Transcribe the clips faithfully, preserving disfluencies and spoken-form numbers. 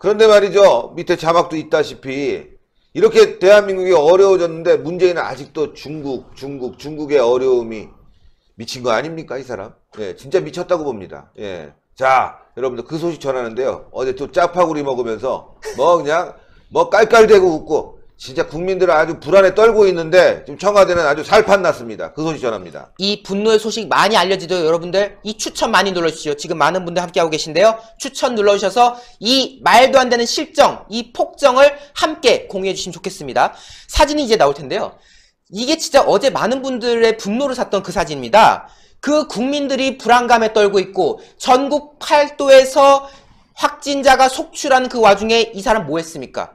그런데 말이죠. 밑에 자막도 있다시피 이렇게 대한민국이 어려워졌는데 문재인은 아직도 중국, 중국, 중국의 어려움이 미친 거 아닙니까, 이 사람? 예, 진짜 미쳤다고 봅니다. 예. 자, 여러분들 그 소식 전하는데요. 어제 또 짜파구리 먹으면서 뭐 그냥 뭐 깔깔대고 웃고 진짜 국민들은 아주 불안에 떨고 있는데 지금 청와대는 아주 살판 났습니다. 그 소식 전합니다. 이 분노의 소식 많이 알려지도록 여러분들 이 추천 많이 눌러주시죠. 지금 많은 분들 함께하고 계신데요. 추천 눌러주셔서 이 말도 안 되는 실정, 이 폭정을 함께 공유해 주시면 좋겠습니다. 사진이 이제 나올 텐데요. 이게 진짜 어제 많은 분들의 분노를 샀던 그 사진입니다. 그 국민들이 불안감에 떨고 있고 전국 팔도에서 확진자가 속출한 그 와중에 이 사람 뭐 했습니까?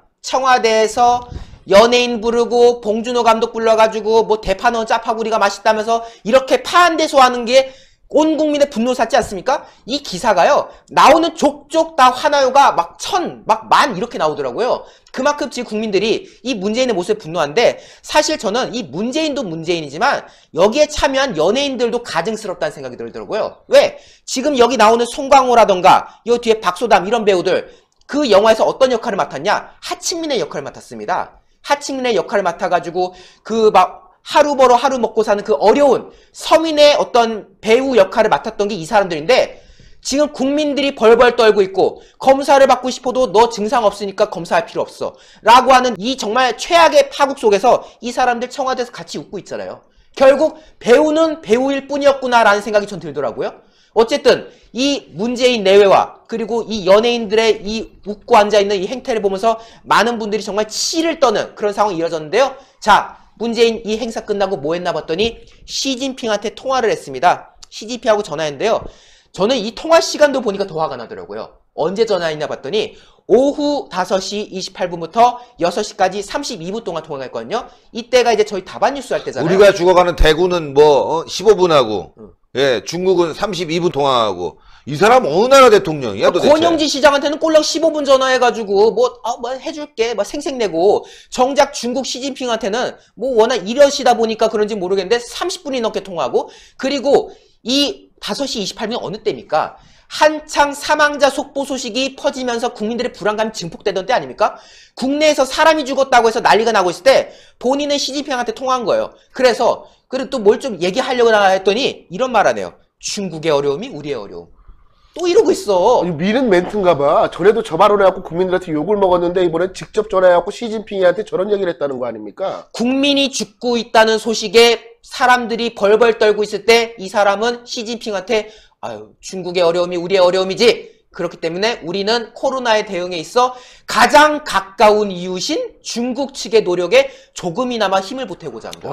청와대에서 연예인 부르고 봉준호 감독 불러가지고 뭐 대파 넣은 짜파구리가 맛있다면서 이렇게 파한대소하는 게 온 국민의 분노를 샀지 않습니까? 이 기사가요. 나오는 족족 다 화나요가 막 천, 막 만 이렇게 나오더라고요. 그만큼 지금 국민들이 이 문재인의 모습에 분노한데 사실 저는 이 문재인도 문재인이지만 여기에 참여한 연예인들도 가증스럽다는 생각이 들더라고요. 왜? 지금 여기 나오는 송강호라던가 요 뒤에 박소담 이런 배우들 그 영화에서 어떤 역할을 맡았냐? 하층민의 역할을 맡았습니다. 하층민의 역할을 맡아가지고 그 막 하루 벌어 하루 먹고 사는 그 어려운 서민의 어떤 배우 역할을 맡았던 게 이 사람들인데 지금 국민들이 벌벌 떨고 있고 검사를 받고 싶어도 너 증상 없으니까 검사할 필요 없어 라고 하는 이 정말 최악의 파국 속에서 이 사람들 청와대에서 같이 웃고 있잖아요. 결국 배우는 배우일 뿐이었구나 라는 생각이 전 들더라고요. 어쨌든 이 문재인 내외와 그리고 이 연예인들의 이 웃고 앉아있는 이 행태를 보면서 많은 분들이 정말 치를 떠는 그런 상황이 이어졌는데요. 자, 문재인 이 행사 끝나고 뭐 했나 봤더니 시진핑한테 통화를 했습니다. 시진핑하고 전화했는데요. 저는 이 통화 시간도 보니까 더 화가 나더라고요. 언제 전화했냐 봤더니 오후 다섯 시 이십팔 분부터 여섯 시까지 삼십이 분 동안 통화를 했거든요. 이때가 이제 저희 다반 뉴스 할 때잖아요. 우리가 죽어가는 대구는 뭐 십오 분 하고 응. 예, 중국은 삼십이 분 통화하고 이 사람 어느 나라 대통령이야 도대체? 권영지 시장한테는 꼴랑 십오 분 전화해가지고 뭐, 아, 뭐 해줄게 뭐 생색내고 정작 중국 시진핑한테는 뭐 워낙 이러시다 보니까 그런지 모르겠는데 삼십 분이 넘게 통화하고 그리고 이 다섯 시 이십팔 분이 어느 때입니까? 한창 사망자 속보 소식이 퍼지면서 국민들의 불안감이 증폭되던 때 아닙니까? 국내에서 사람이 죽었다고 해서 난리가 나고 있을 때 본인은 시진핑한테 통화한 거예요. 그래서 그리고 또 뭘 좀 얘기하려고 했더니 이런 말 하네요. 중국의 어려움이 우리의 어려움. 또 이러고 있어. 미는 멘트인가 봐. 전에도 저 발언해갖고 국민들한테 욕을 먹었는데 이번엔 직접 전화해갖고 시진핑이한테 저런 얘기를 했다는 거 아닙니까? 국민이 죽고 있다는 소식에 사람들이 벌벌 떨고 있을 때 이 사람은 시진핑한테 아유 중국의 어려움이 우리의 어려움이지. 그렇기 때문에 우리는 코로나에 대응에 있어 가장 가까운 이웃인 중국 측의 노력에 조금이나마 힘을 보태고자 합니다.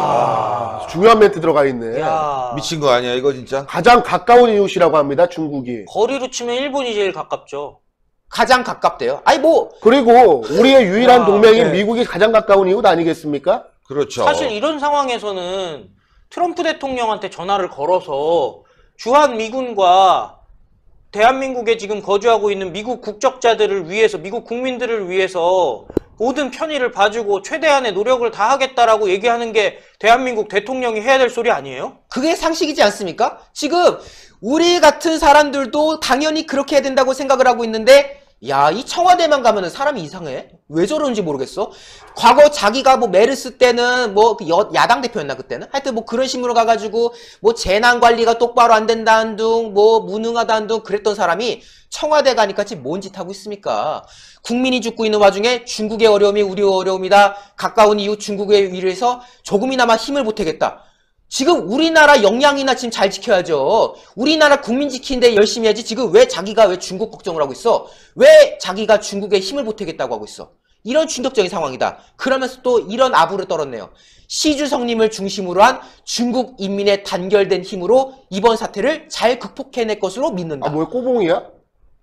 와, 중요한 멘트 들어가 있네. 야. 미친 거 아니야 이거 진짜? 가장 가까운 이웃이라고 합니다, 중국이. 거리로 치면 일본이 제일 가깝죠. 가장 가깝대요. 아니 뭐 그리고 우리의 유일한 야, 동맹인 네. 미국이 가장 가까운 이웃 아니겠습니까? 그렇죠. 사실 이런 상황에서는 트럼프 대통령한테 전화를 걸어서 주한 미군과 대한민국에 지금 거주하고 있는 미국 국적자들을 위해서, 미국 국민들을 위해서 모든 편의를 봐주고 최대한의 노력을 다하겠다라고 얘기하는 게 대한민국 대통령이 해야 될 소리 아니에요? 그게 상식이지 않습니까? 지금 우리 같은 사람들도 당연히 그렇게 해야 된다고 생각을 하고 있는데 야, 이 청와대만 가면은 사람이 이상해? 왜 저러는지 모르겠어? 과거 자기가 뭐 메르스 때는 뭐 그 야당 대표였나 그때는? 하여튼 뭐 그런 식으로 가가지고 뭐 재난 관리가 똑바로 안 된다는 둥, 뭐 무능하다는 둥 그랬던 사람이 청와대 가니까 지금 뭔 짓 하고 있습니까? 국민이 죽고 있는 와중에 중국의 어려움이 우리의 어려움이다. 가까운 이웃 중국에 위해서 조금이나마 힘을 보태겠다. 지금 우리나라 역량이나 지금 잘 지켜야죠. 우리나라 국민 지키는데 열심히 해야지. 지금 왜 자기가 왜 중국 걱정을 하고 있어? 왜 자기가 중국에 힘을 보태겠다고 하고 있어? 이런 충격적인 상황이다. 그러면서 또 이런 아부를 떨었네요. 시주성님을 중심으로 한 중국 인민의 단결된 힘으로 이번 사태를 잘 극복해낼 것으로 믿는다. 아, 뭐야, 꼬봉이야?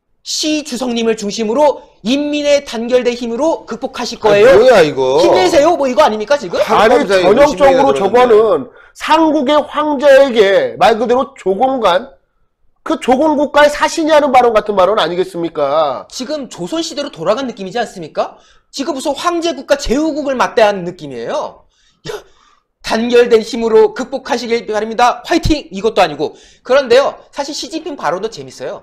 시 주석님을 중심으로 인민의 단결된 힘으로 극복하실 거예요. 아, 뭐야 이거? 힘내세요. 뭐 이거 아닙니까 지금? 아니, 전형적으로 저거는 삼국의 황제에게 말 그대로 조공간, 그 조공국가의 사신이라는 발언 같은 발언 아니겠습니까? 지금 조선시대로 돌아간 느낌이지 않습니까? 지금 무슨 황제국가 제후국을 맞대하는 느낌이에요. 단결된 힘으로 극복하시길 바랍니다. 화이팅! 이것도 아니고. 그런데요, 사실 시진핑 발언도 재밌어요.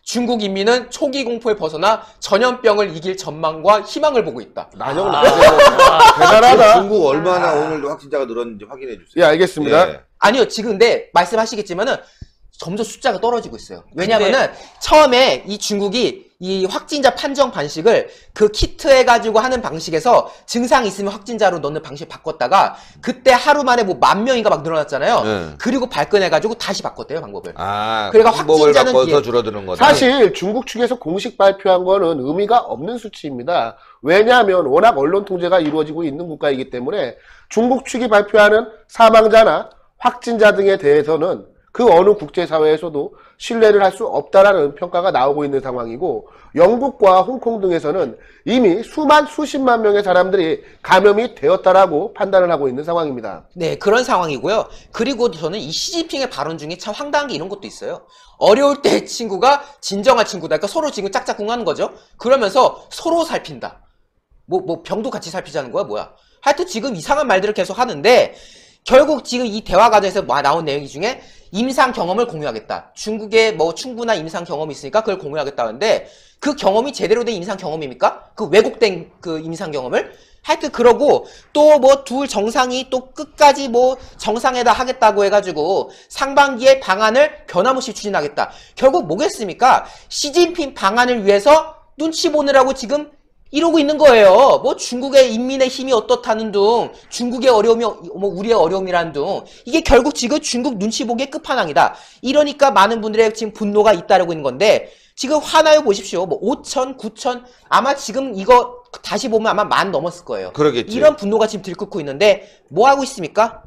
중국 인민은 초기 공포에 벗어나 전염병을 이길 전망과 희망을 보고 있다. 난영 아. 대단하다. 중국 얼마나 오늘 확진자가 늘었는지 확인해 주세요. 예, 알겠습니다. 예. 아니요, 지금 근데 말씀하시겠지만은 점점 숫자가 떨어지고 있어요. 왜냐면은 처음에 이 중국이 이 확진자 판정 방식을 그 키트 해가지고 하는 방식에서 증상이 있으면 확진자로 넣는 방식 바꿨다가 그때 하루 만에 뭐 만 명인가 막 늘어났잖아요. 네. 그리고 발끈해가지고 다시 바꿨대요, 방법을. 아, 그러니까 방법을 확진자는 바꿔서 뒤에- 줄어드는 거다. 사실 중국 측에서 공식 발표한 거는 의미가 없는 수치입니다. 왜냐하면 워낙 언론 통제가 이루어지고 있는 국가이기 때문에 중국 측이 발표하는 사망자나 확진자 등에 대해서는 그 어느 국제사회에서도 신뢰를 할 수 없다라는 평가가 나오고 있는 상황이고, 영국과 홍콩 등에서는 이미 수만 수십만 명의 사람들이 감염이 되었다라고 판단을 하고 있는 상황입니다. 네, 그런 상황이고요. 그리고 저는 이 시진핑의 발언 중에 참 황당한 게 이런 것도 있어요. 어려울 때 친구가 진정한 친구다. 그러니까 서로 지금 짝짝꿍하는 거죠. 그러면서 서로 살핀다. 뭐, 뭐 병도 같이 살피자는 거야, 뭐야. 하여튼 지금 이상한 말들을 계속 하는데, 결국 지금 이 대화 과정에서 나온 내용 중에 임상 경험을 공유하겠다. 중국에 뭐 충분한 임상 경험이 있으니까 그걸 공유하겠다는데, 그 경험이 제대로 된 임상 경험입니까? 그 왜곡된 그 임상 경험을? 하여튼 그러고 또 뭐 둘 정상이 또 끝까지 뭐 정상회담 하겠다고 해가지고 상반기에 방안을 변함없이 추진하겠다. 결국 뭐겠습니까? 시진핑 방안을 위해서 눈치 보느라고 지금 이러고 있는 거예요. 뭐 중국의 인민의 힘이 어떻다는 둥, 중국의 어려움이 뭐 우리의 어려움이라는 둥, 이게 결국 지금 중국 눈치 보기의 끝판왕이다. 이러니까 많은 분들의 지금 분노가 잇따르고 있는 건데, 지금 화나요 보십시오. 뭐 오천, 구천, 아마 지금 이거 다시 보면 아마 만 넘었을 거예요. 그러겠지. 이런 분노가 지금 들끓고 있는데 뭐 하고 있습니까?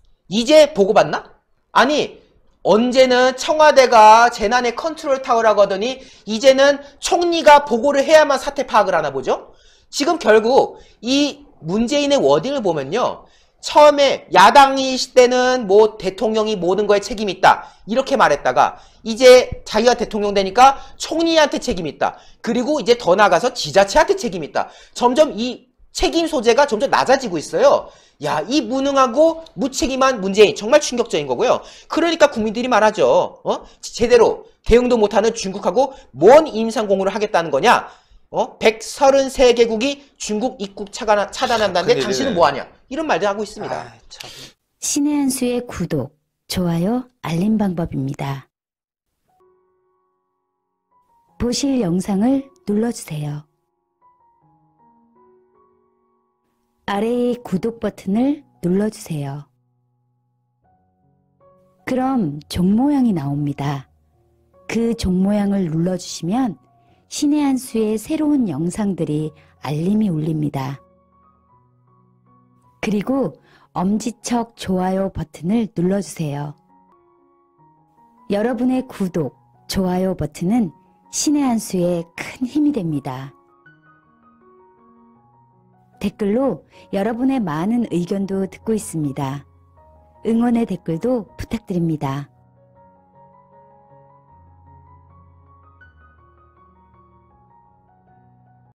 이제 보고받나? 아니, 언제는 청와대가 재난의 컨트롤 타워라고 하더니 이제는 총리가 보고를 해야만 사태 파악을 하나 보죠? 지금 결국 이 문재인의 워딩을 보면요, 처음에 야당이 때는 뭐 대통령이 모든 거에 책임이 있다 이렇게 말했다가 이제 자기가 대통령 되니까 총리한테 책임이 있다, 그리고 이제 더 나아가서 지자체한테 책임이 있다. 점점 이 책임 소재가 점점 낮아지고 있어요. 야, 이 무능하고 무책임한 문재인 정말 충격적인 거고요. 그러니까 국민들이 말하죠. 어? 제대로 대응도 못하는 중국하고 뭔 임상공유를 하겠다는 거냐? 어? 백삼십삼 개국이 중국 입국 차단, 차단한다는데 큰일이네. 당신은 뭐하냐? 이런 말도 하고 있습니다. 아, 참. 신의 한 수의 구독, 좋아요, 알림 방법입니다. 보실 영상을 눌러주세요. 아래의 구독 버튼을 눌러주세요. 그럼 종 모양이 나옵니다. 그 종 모양을 눌러주시면 신의 한 수의 새로운 영상들이 알림이 울립니다. 그리고 엄지척 좋아요 버튼을 눌러주세요. 여러분의 구독, 좋아요 버튼은 신의 한 수의 큰 힘이 됩니다. 댓글로 여러분의 많은 의견도 듣고 있습니다. 응원의 댓글도 부탁드립니다.